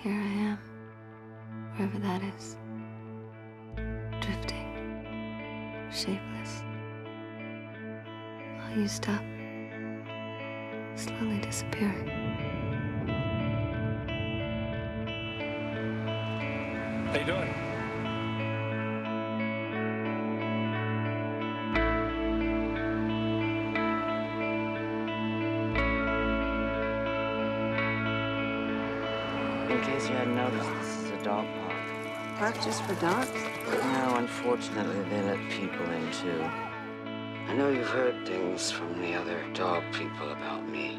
Here I am, wherever that is, drifting, shapeless, while you stop, slowly disappearing. How you doing? In case you hadn't noticed, this is a dog park. Park just for dogs? No, unfortunately, they let people in, too. I know you've heard things from the other dog people about me.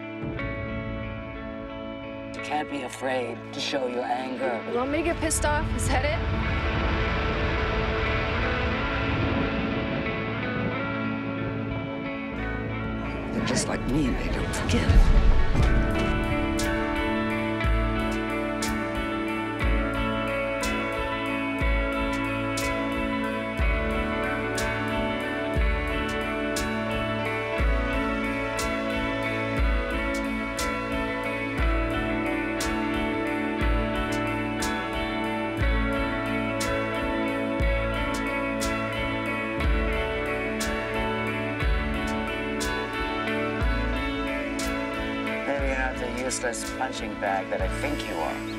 You can't be afraid to show your anger. You want me to get pissed off? Is that it? They're just like me, they don't forgive. Maybe you're not the useless punching bag that I think you are.